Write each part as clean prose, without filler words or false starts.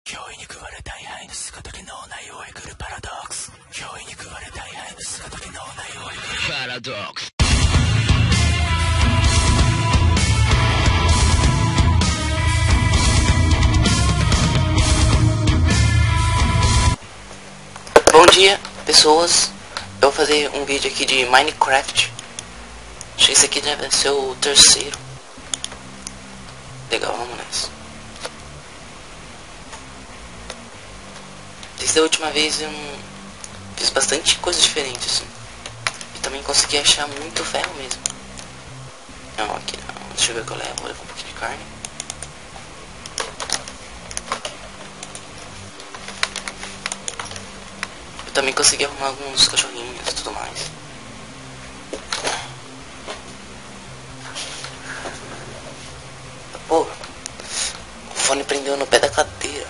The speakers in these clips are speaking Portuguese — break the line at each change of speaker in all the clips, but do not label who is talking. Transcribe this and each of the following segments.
脅威に食われ大敗の姿で脳内をえぐるパラドックス。脅威に食われ大敗の姿で脳内をえぐるパラドックス。
Bom dia, pessoas. Eu vou fazer um vídeo aqui de Minecraft. Acho que esse aqui deve ser o terceiro. Legal, vamos nessa. Desde a última vez eu fiz bastante coisa diferente assim. E também consegui achar muito ferro mesmo. Não, aqui não. Deixa eu ver o que eu levo. Vou levar um pouquinho de carne. Eu também consegui arrumar alguns cachorrinhos e tudo mais. Pô, o fone prendeu no pé da cadeira.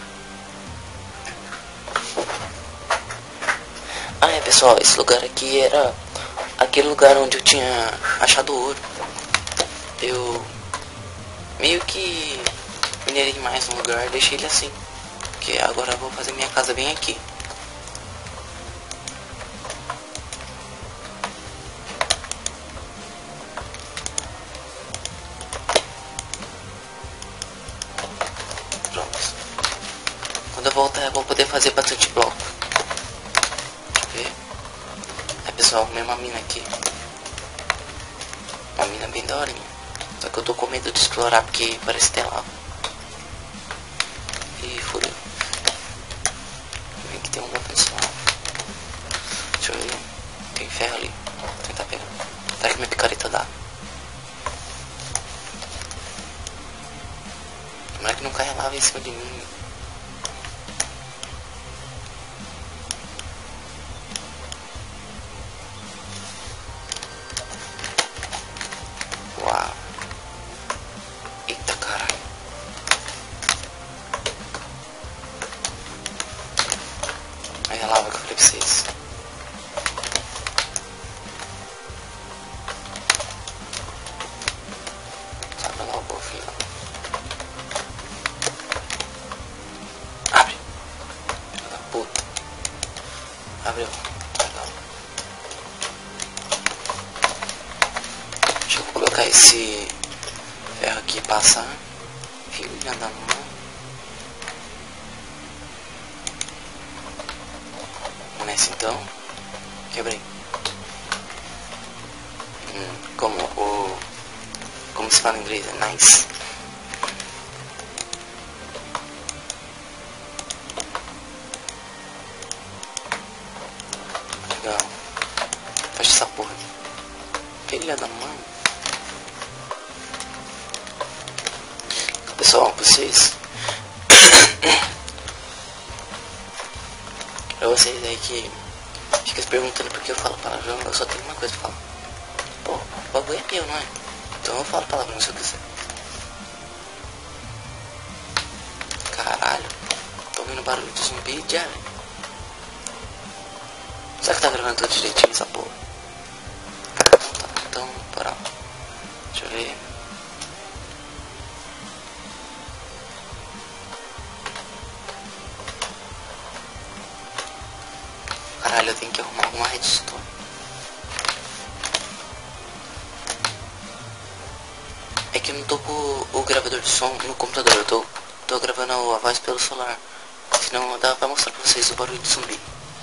Ah é, pessoal, esse lugar aqui era aquele lugar onde eu tinha achado ouro. Eu meio que minerei mais no lugar, deixei ele assim. Porque agora eu vou fazer minha casa bem aqui. Quando eu voltar eu vou poder fazer bastante bloco. Deixa eu ver. Aí pessoal, arrumei uma mina aqui. Uma mina bem daorinha. Só que eu tô com medo de explorar porque parece ter lava. E fudeu. Vem que tem um botão de lava. Deixa eu ver. Tem ferro ali. Vou tentar pegar. Será que minha picareta dá? Tomara que não caia lava em cima de mim. Uau. Eita caralho. Aí a lava que eu falei pra vocês. Sabe lá o golfinho. Abre. Filho da puta. Abriu. Legal. Deixa eu colocar esse ferro aqui e passar. Filha da mão. Vamos nessa então. Quebrei. Como se fala em inglês? É nice. Legal. Fecha essa porra aqui. Filha da mãe. Pessoal, vocês pra vocês aí que fica se perguntando por que eu falo palavrão, eu só tenho uma coisa pra falar. Pô, o bagulho é meu, não é? Então eu falo palavrão se eu quiser. Caralho, tô ouvindo barulho de zumbi já. Será que tá gravando tudo direitinho essa porra? Tá, então, bora. Deixa eu ver. Caralho, eu tenho que arrumar alguma redstone. É que eu não tô com o gravador de som no computador, eu tô gravando a voz pelo celular. Senão dá pra mostrar pra vocês o barulho de zumbi.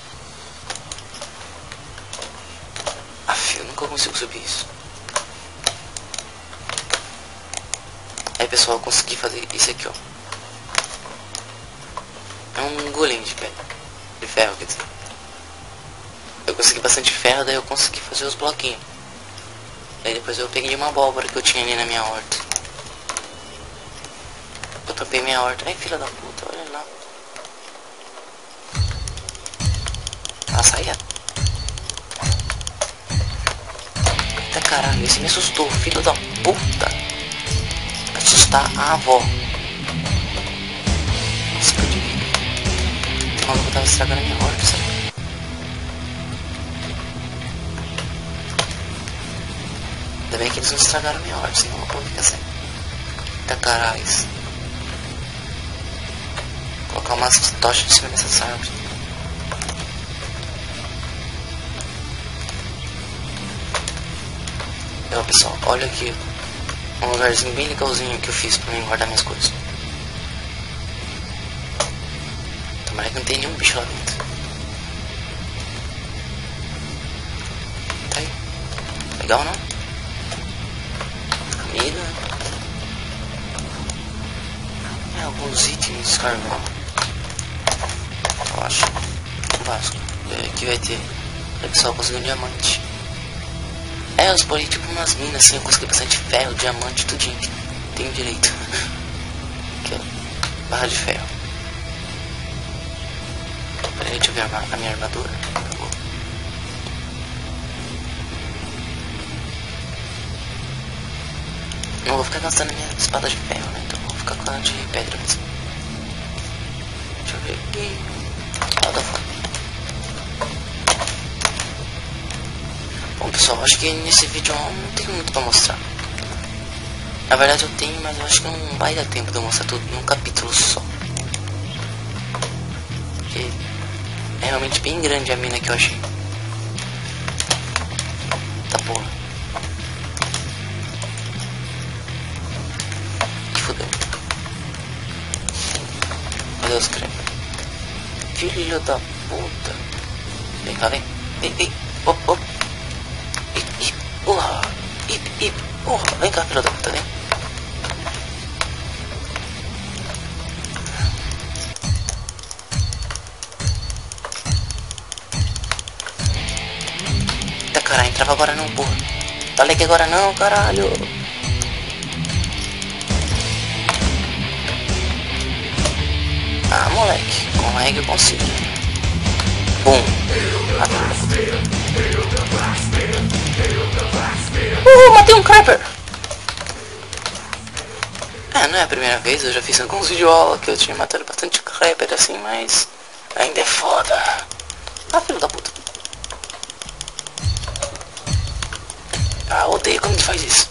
Aff, eu nunca consigo subir isso. Aí pessoal, eu consegui fazer isso aqui, ó. É um golem de pedra. De ferro, quer dizer. Eu consegui bastante ferro, daí eu consegui fazer os bloquinhos. Aí depois eu peguei uma abóbora que eu tinha ali na minha horta. Eu tampei minha horta. Ai, filha da puta, olha lá. Ah, saia. Eita caralho, esse me assustou, filho da puta. Assustar a avó. Nossa, que eu devia. O maluco tava estragando a minha horta, será? Ainda bem que eles não estragaram minha horta, senão eu vou ficar sem. Eita caralho. Colocar umas tochas em cima dessas árvores. Ó, pessoal, olha aqui um lugarzinho bem legalzinho que eu fiz pra mim guardar minhas coisas. Tomara que não tenha nenhum bicho lá dentro. Tá aí. Legal, não? Comida. Alguns itens descargáveis. Eu acho. Um vasco. Aqui vai ter. Olha, pessoal, consegui um diamante. Eu explorei tipo umas minas assim, eu consegui bastante ferro, diamante, tudinho que tenho direito. Aqui, ó, barra de ferro. Peraí, deixa eu ver a minha armadura. Acabou. Não vou ficar gastando minha espada de ferro, né? Então vou ficar com a de pedra mesmo. Deixa eu ver aqui. Ah, tá fora. Bom, pessoal, acho que nesse vídeo eu não tenho muito pra mostrar. Na verdade eu tenho, mas eu acho que não vai dar tempo de eu mostrar tudo num capítulo só. Porque é realmente bem grande a mina que eu achei. Tá porra. Que fudeu. Meu Deus, credo. Filho da puta. Vem cá, vem. Vem, vem. Op, op. Vem cá, filho da puta, vem. Eita, caralho, entrava agora não, porra. Tá lag agora não, caralho. Ah, moleque, com lag eu consigo. Bum. Matei um creeper. Não é a primeira vez, eu já fiz alguns videoaulas que eu tinha matado bastante creeper assim, mas ainda é foda. Ah, filho da puta. Ah, odeio quando ele faz isso.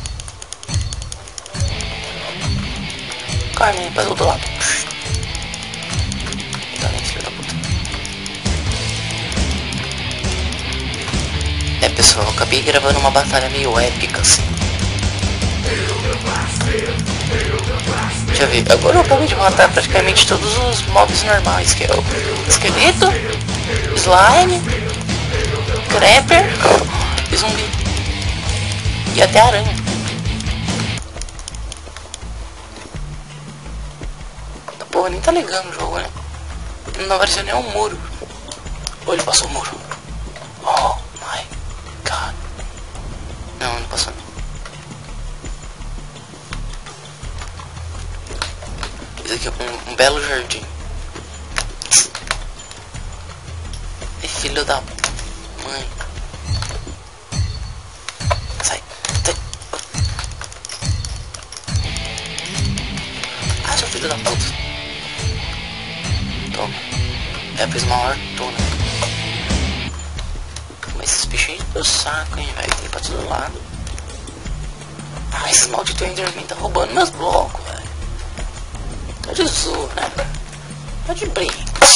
Carne, para do outro lado. Tá nem, filho da puta. Pessoal, eu acabei gravando uma batalha meio épica assim. Deixa eu ver, agora eu acabei de matar praticamente todos os mobs normais, que é o esqueleto, slime, creeper e zumbi. E até aranha. Porra, nem tá ligando o jogo, né? Não apareceu nem um muro. Ou ele passou o muro. Oh my god. Não, não passou não. Isso aqui é um belo jardim. E filho da mãe. Sai. Sai. Ah, seu filho da puta. Toma. Fiz uma hortona. Mas esses bichos aí do saco, hein, velho. Tem pra todo lado. Ah, esses malditos Enderman tá roubando meus blocos, velho. Tá de zoa, né? Tá de brinco.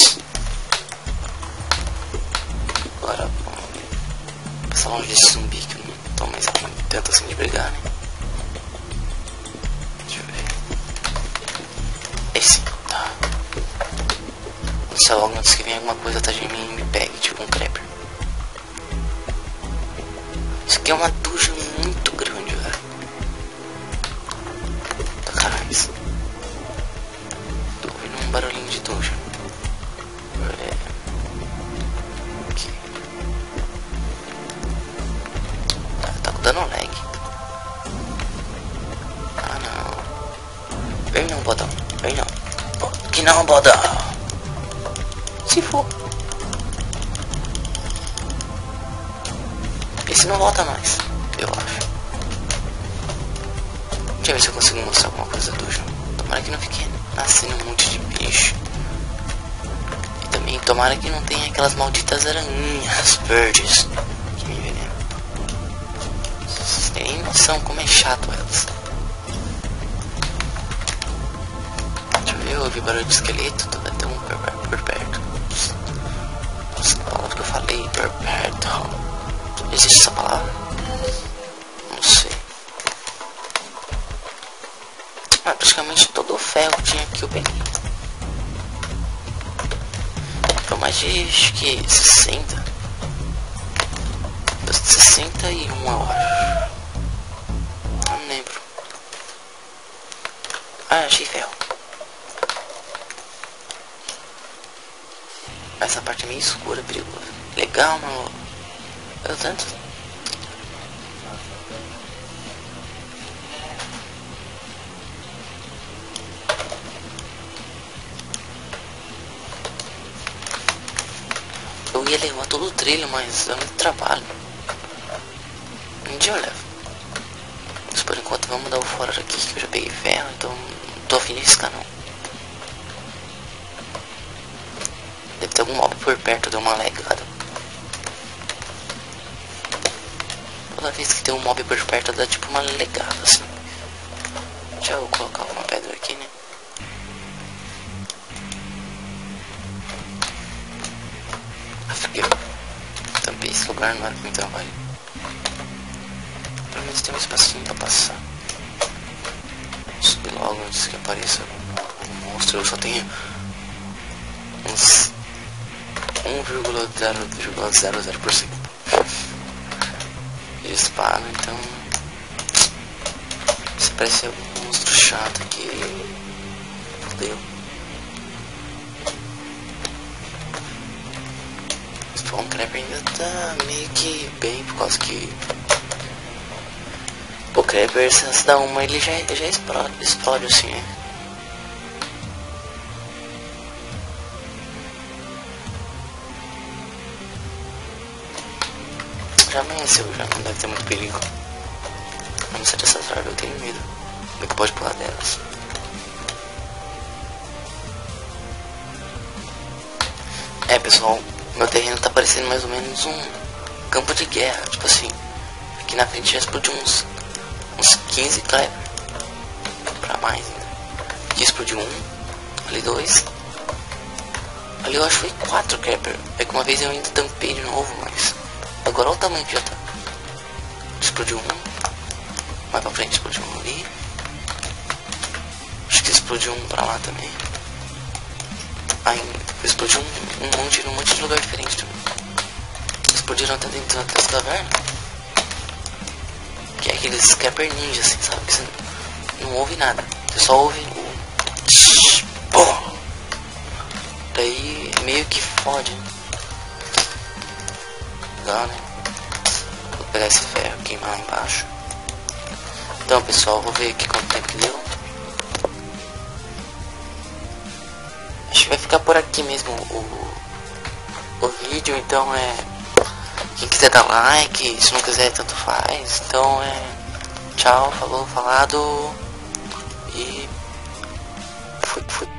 Agora, vamos passar longe desse zumbi que eu não tô mais tanto assim de brigar, né? Deixa eu ver. Esse, tá. Se logo antes que venha alguma coisa atrás de mim e me pegue, tipo um creeper. Isso aqui é uma ducha muito grande, velho. Caralho, isso. Tô ouvindo um barulhinho de ducha. Aqui. Tá dando lag. Ah, não. Vem não, bodão. Vem não. Que não, bodão. Se for. Esse não volta mais, eu acho. Deixa eu ver se eu consigo mostrar alguma coisa do jogo. Tomara que não fique nascendo um monte de bicho. E também tomara que não tenha aquelas malditas aranhas verdes que me envenenam. Vocês têm noção como é chato elas. Deixa eu ver eu vi barulho de esqueleto, vai ter um por perto. Nossa, a palavra que eu falei, por perto. Existe essa palavra? Não sei. Ah, praticamente todo o ferro que tinha aqui eu peguei. Por mais de, acho que 60. 61 eu acho. Não lembro. Ah, achei ferro. Essa parte é meio escura, perigosa. Legal, mano. Eu tanto. Eu ia levar todo o trilho, mas dá muito trabalho. Um dia eu levo. Mas por enquanto vamos dar o fora daqui, que eu já peguei ferro, então não tô afim de riscar não. Deve ter algum mob por perto, deu uma legada. Toda vez que tem um mob por perto dá tipo uma legada assim. Deixa eu colocar uma pedra aqui, né? Tampei esse lugar, não era pra mim trabalho. Pelo menos tem um espacinho pra passar. Subir logo antes que apareça um monstro. Eu só tenho uns 1,000% de espada, então se parece um monstro chato aqui. Fudeu. O Spawn Creeper ainda tá meio que bem, por causa que o Creeper, se você dá uma, ele já explode assim, né? Já amanheceu, já não deve ter muito perigo. A não ser dessas árvores, eu tenho medo. Como é que pode pular delas? É, pessoal, meu terreno tá parecendo mais ou menos um campo de guerra. Tipo assim, aqui na frente já explodiu uns 15 Creeper. Pra mais ainda. Aqui explodiu um, ali 2. Ali eu acho que foi 4 Creeper. É que uma vez eu ainda tampei de novo, mas agora olha o tamanho que já tá. Explodiu um. Mais pra frente explodiu um ali. Acho que explodiu um pra lá também. Aí explodiu um monte de lugar diferente também. Explodiram até dentro das cavernas. Que é aqueles Creeper ninja, assim, sabe? Que você não ouve nada. Você só ouve o... Pô! Daí meio que fode. Legal, né? Vou pegar esse ferro, queimar lá embaixo. Então, pessoal, vou ver aqui quanto tempo que deu. Acho que vai ficar por aqui mesmo o vídeo. Então quem quiser dar like, se não quiser tanto faz. Então tchau, falou, falado. E fui.